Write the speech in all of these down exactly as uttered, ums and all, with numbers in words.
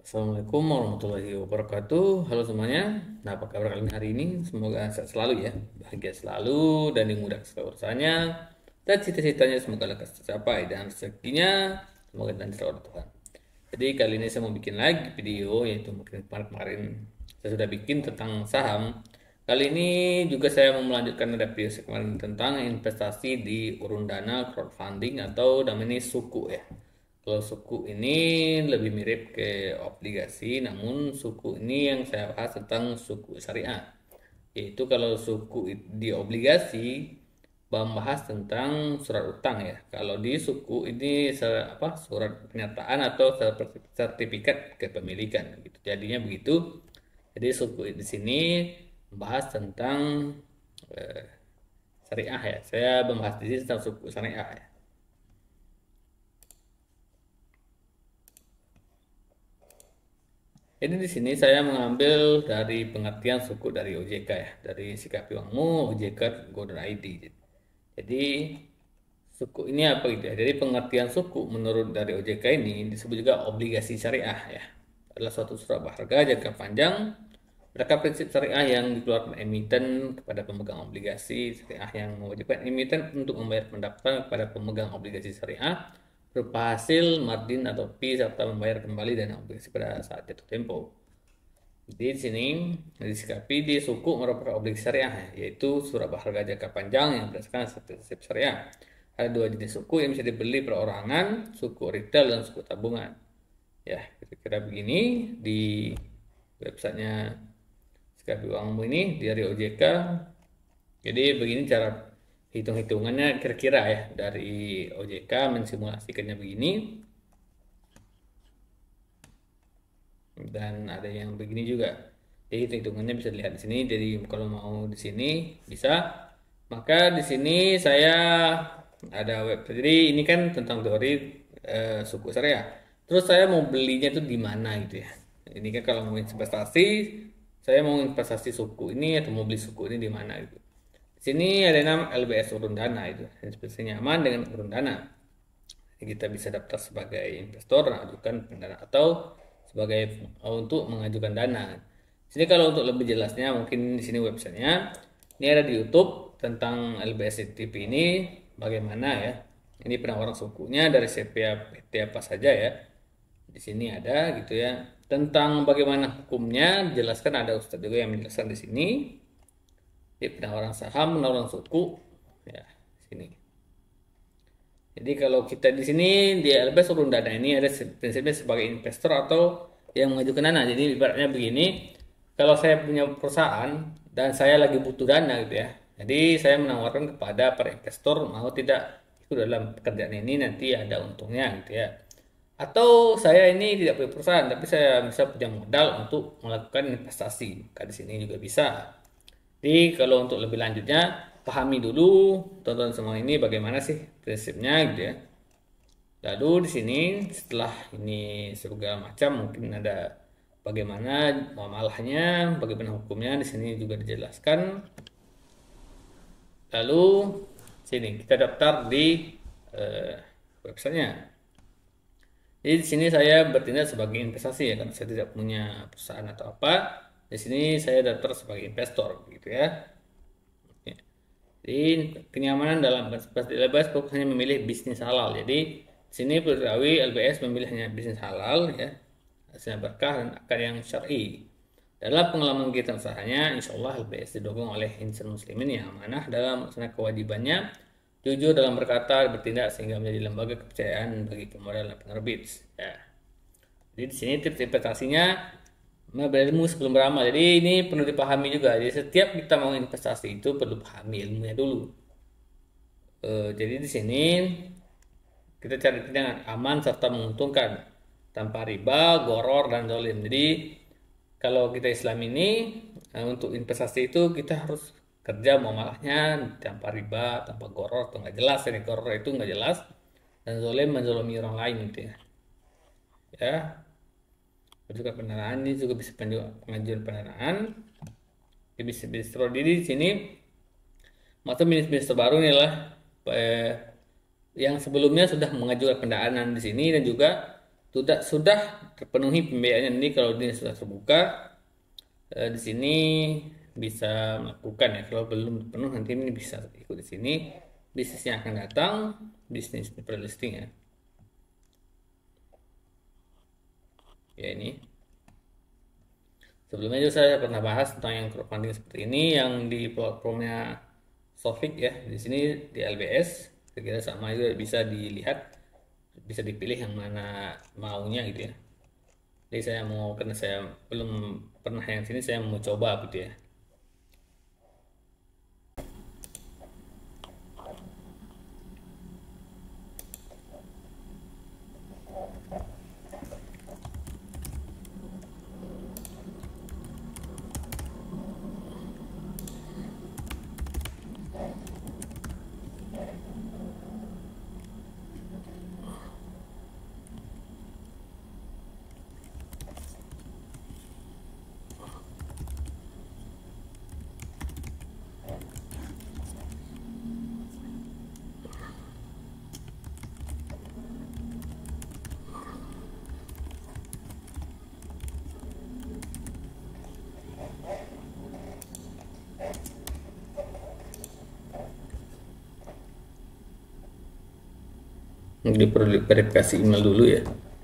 Assalamualaikum warahmatullahi wabarakatuh. Halo semuanya. Nah, apa kabar kalian hari ini? Semoga sehat selalu ya, bahagia selalu dan dimudahkan segala urusannya. Dan cita-citanya semoga lekas tercapai dan rezekinya semoga dan oleh Tuhan. Jadi kali ini saya mau bikin lagi video yaitu mungkin kemarin-kemarin saya sudah bikin tentang saham. Kali ini juga saya mau melanjutkan ada video saya kemarin tentang investasi di urun dana crowdfunding atau namanya suku ya. Kalau suku ini lebih mirip ke obligasi, namun suku ini yang saya bahas tentang suku syariah. Yaitu kalau suku di obligasi membahas tentang surat utang ya. Kalau di suku ini apa surat pernyataan atau sertifikat kepemilikan gitu. Jadinya begitu. Jadi suku di sini membahas tentang eh, syariah ya. Saya membahas di sini tentang suku syariah ya. Ini di sini saya mengambil dari pengertian suku dari O J K ya, dari Sikapi Uangmu, O J K, Golden I D. Jadi suku ini apa gitu ya? Jadi pengertian suku menurut dari O J K ini disebut juga obligasi syariah ya. Adalah suatu surat berharga jangka panjang. Mereka prinsip syariah yang dikeluarkan emiten kepada pemegang obligasi syariah yang mewajibkan emiten untuk membayar pendapatan kepada pemegang obligasi syariah berupa hasil, margin atau fee serta membayar kembali dana obligasi pada saat jatuh tempo. Jadi di sini disikapi di suku merupakan obligasi syariah yaitu surat berharga jangka panjang yang berdasarkan prinsip syariah. Ada dua jenis suku yang bisa dibeli perorangan, suku retail dan suku tabungan. Ya, kira-kira begini di websitenya Sikapi Uangmu ini dari O J K. Jadi begini cara hitung-hitungannya kira-kira ya dari O J K mensimulasikannya begini dan ada yang begini juga. Jadi hitung-hitungannya bisa dilihat di sini. Jadi kalau mau di sini bisa. Maka di sini saya ada web. Jadi ini kan tentang teori eh, suku syariah. Terus saya mau belinya itu di mana gitu ya. Ini kan kalau mau investasi, saya mau investasi suku ini atau mau beli suku ini di mana gitu. Sini ada nama L B S urun dana itu, investasi nyaman dengan urun dana. Kita bisa daftar sebagai investor, mengajukan pendana atau sebagai untuk mengajukan dana. Sini kalau untuk lebih jelasnya mungkin di sini websitenya. Ini ada di YouTube tentang L B S T P ini bagaimana ya. Ini penawaran sukunya dari C P A P T apa saja ya. Di sini ada gitu ya. Tentang bagaimana hukumnya dijelaskan ada Ustadz juga yang menjelaskan di sini. Di penawaran saham, penawaran suku, ya sini. Jadi kalau kita di sini di L B S urun dana ini ada prinsipnya sebagai investor atau yang mengajukan dana. Jadi ibaratnya begini, kalau saya punya perusahaan dan saya lagi butuh dana gitu ya. Jadi saya menawarkan kepada para investor mau tidak ikut dalam pekerjaan ini nanti ada untungnya gitu ya. Atau saya ini tidak punya perusahaan tapi saya bisa punya modal untuk melakukan investasi. Maka di sini juga bisa. Jadi kalau untuk lebih lanjutnya pahami dulu tonton semua ini bagaimana sih prinsipnya gitu ya. Lalu di sini setelah ini segala macam mungkin ada bagaimana muamalahnya, bagaimana hukumnya di sini juga dijelaskan. Lalu sini kita daftar di eh, websitenya. Jadi di sini saya bertindak sebagai investasi ya karena saya tidak punya perusahaan atau apa. Di sini saya daftar sebagai investor gitu ya. Jadi kenyamanan dalam L B S hanya memilih bisnis halal. Jadi di sini Pegawai L B S memilih hanya bisnis halal ya. Hasilnya berkah dan akad yang syar'i. Dalam pengalaman kita usahanya, insya Allah L B S didukung oleh insan muslimin yang amanah dalam melaksanakan kewajibannya, jujur dalam berkata, bertindak sehingga menjadi lembaga kepercayaan bagi pemodal dan penerbit. Ya. Jadi di sini tips investasinya berilmu sebelum beramal. Jadi ini perlu dipahami juga. Jadi setiap kita mau investasi itu perlu pahami ilmunya dulu. E, jadi di sini kita cari dengan aman serta menguntungkan tanpa riba, goror dan dolim. Jadi kalau kita Islam ini untuk investasi itu kita harus kerja muamalahnya tanpa riba, tanpa goror atau nggak jelas. Ini goror itu nggak jelas dan zolim menzolimi orang lain gitu ya. Ya, juga pendanaan ini juga bisa pengajuan pendanaan di bisnis diri di sini maksud bisnis terbaru ini lah eh, yang sebelumnya sudah mengajukan pendanaan di sini dan juga sudah sudah terpenuhi pembiayaannya. Ini kalau dia sudah terbuka, eh, di sini bisa melakukan ya. Kalau belum penuh nanti ini bisa ikut di sini. Bisnis yang akan datang, bisnis pre-listing ya. Ya ini. Sebelumnya juga saya pernah bahas tentang yang crowdfunding seperti ini yang di platformnya Sofik ya. Di sini di L B S, kira sama juga bisa dilihat, bisa dipilih yang mana maunya gitu ya. Jadi saya mau, karena saya belum pernah yang sini, saya mau coba gitu ya. Jadi perlu verifikasi email dulu ya.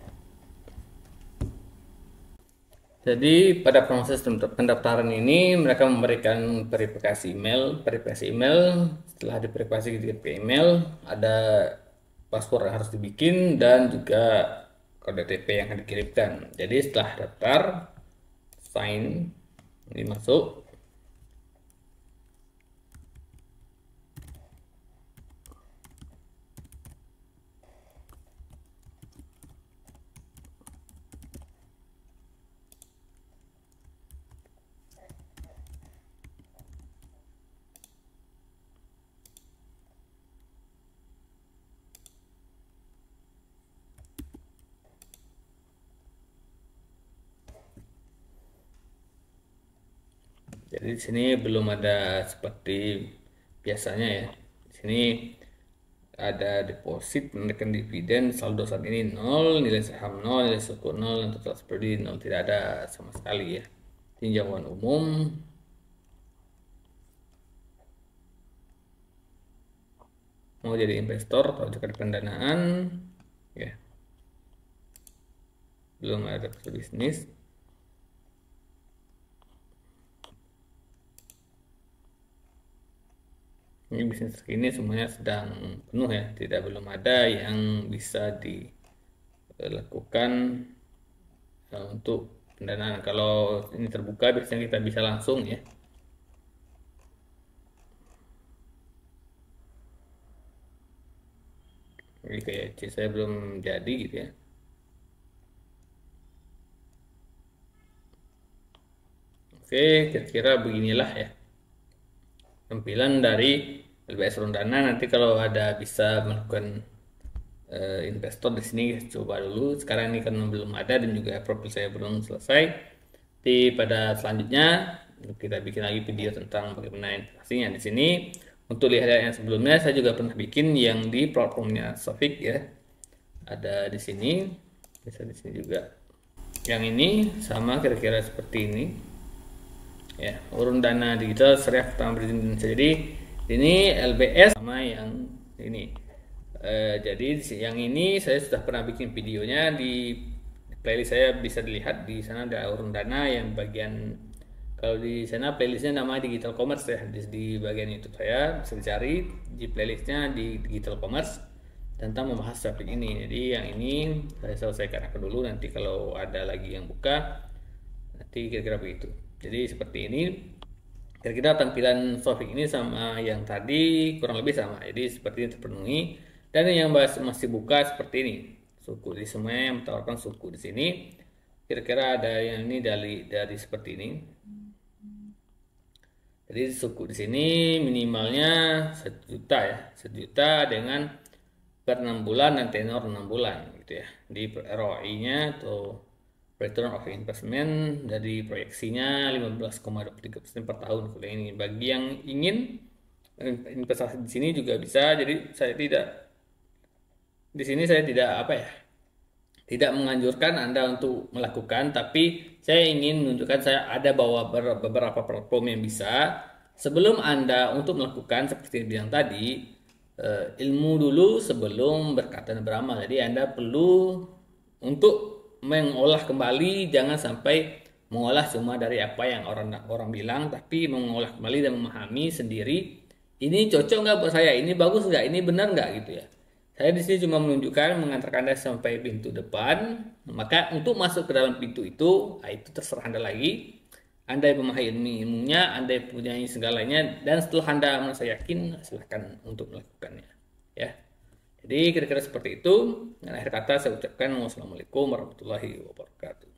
Jadi pada proses pendaftaran ini mereka memberikan verifikasi email, verifikasi email. Setelah diverifikasi ke email, ada paspor yang harus dibikin dan juga kode O T P yang akan dikirimkan. Jadi setelah daftar, sign, ini masuk. Jadi di sini belum ada seperti biasanya ya. Di sini ada deposit, menaikkan dividen, saldo saat ini nol, nilai saham nol, nilai suku nol, dan total seperti nol, tidak ada sama sekali ya. Tinjauan umum, mau jadi investor atau ajukan pendanaan, ya belum ada bisnis. Ini bisnis ini semuanya sedang penuh ya, tidak belum ada yang bisa dilakukan eh, untuk pendanaan. Kalau ini terbuka biasanya kita bisa langsung ya. Jadi kayak C saya belum jadi gitu ya. Oke, kira-kira beginilah ya tampilan dari L B S Rondana. Nanti kalau ada bisa melakukan uh, investor di sini coba dulu. Sekarang ini kan belum ada dan juga profil saya belum selesai. Di pada selanjutnya kita bikin lagi video tentang bagaimana investasinya di sini. Untuk lihat yang sebelumnya saya juga pernah bikin yang di platformnya Sofik ya. Ada di sini, bisa di sini juga. Yang ini sama kira-kira seperti ini. Ya, urun dana digital Syariah Pertama Indonesia. Jadi ini L B S sama yang ini. Uh, jadi yang ini saya sudah pernah bikin videonya di playlist saya, bisa dilihat di sana ada urun dana yang bagian, kalau di sana playlistnya nama digital commerce ya, di, di bagian YouTube saya bisa dicari di playlistnya di digital commerce tentang membahas topik ini. Jadi yang ini saya selesaikan aku dulu, nanti kalau ada lagi yang buka nanti kira-kira begitu. Jadi seperti ini kira-kira tampilan Sofik ini sama yang tadi kurang lebih sama. Jadi seperti ini terpenuhi. Dan yang masih buka seperti ini, suku di semuanya yang menawarkan suku di sini. Kira-kira ada yang ini dari dari seperti ini. Jadi suku di sini minimalnya sejuta ya, sejuta dengan per enam bulan dan tenor enam bulan gitu ya. Di R O I-nya atau return of investment dari proyeksinya lima belas koma dua puluh tiga persen per tahun. Kalau ini bagi yang ingin investasi di sini juga bisa. Jadi saya tidak di sini saya tidak apa ya, tidak menganjurkan Anda untuk melakukan, tapi saya ingin menunjukkan saya ada bawa beberapa platform yang bisa. Sebelum Anda untuk melakukan seperti yang bilang tadi, eh, ilmu dulu sebelum berkata dan beramal. Jadi Anda perlu untuk mengolah kembali, jangan sampai mengolah cuma dari apa yang orang orang bilang, tapi mengolah kembali dan memahami sendiri. Ini cocok nggak buat saya? Ini bagus nggak? Ini benar nggak gitu ya? Saya di sini cuma menunjukkan mengantarkan Anda sampai pintu depan. Maka untuk masuk ke dalam pintu itu, nah itu terserah Anda lagi. Anda yang memahami ilmunya, Anda yang punya segalanya, dan setelah Anda merasa yakin, silahkan untuk melakukannya. Ya. Jadi kira-kira seperti itu. Dan akhir kata saya ucapkan wassalamualaikum warahmatullahi wabarakatuh.